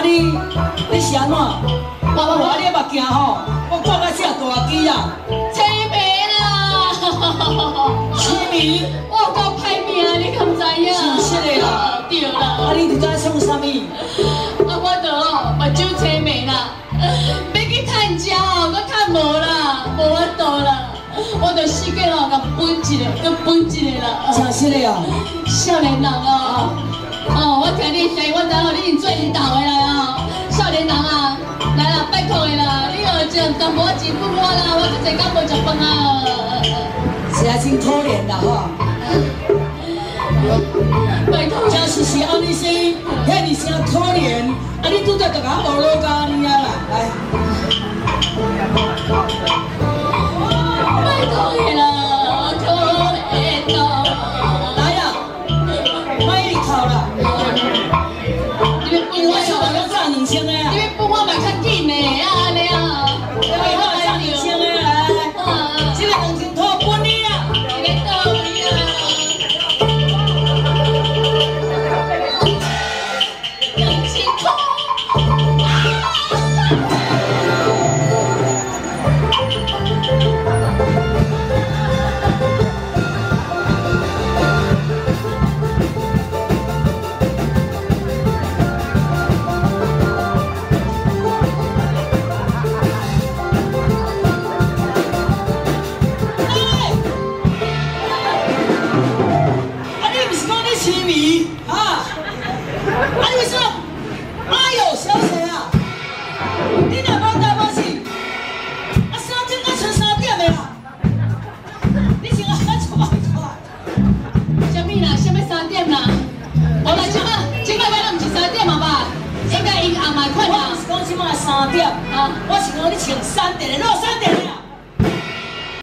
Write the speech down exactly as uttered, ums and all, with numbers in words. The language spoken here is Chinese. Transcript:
你你是安怎？爸爸话你目镜吼，我看到这大机啊！ 青梅啦！ 青梅， 我够歹命，你敢知影？ 是实的啦。 对啦。 啊，你伫在创啥物？ 啊，我着哦，目睭青梅啦，要去趁食哦，我趁无啦，无法度啦。我着四界哦，甲分一个，佮分一个啦。 真实的啊！ 少年人哦，哦，我听你讲，我知道你已经做领导的啦哦。少年人啊，来啦，拜托的啦，你学种淡薄钱分我啦，我这一工无食饭啊。 是啊，真可怜啦吼。 拜托。 真是是安尼生，遐尼生可怜，啊你拄则就甲我无落家呢啊啦，来。 拜托的啦，可怜啦。 来啦，卖你哭啦。 你要分我我想要赚两千个啊。 你要分我嘛较紧的啊，安尼啊。 我要赚两千个来，这个两千块分你啊。 你咧倒位啊？两千块。三点啊！我想讲你穿三点的，落三点了。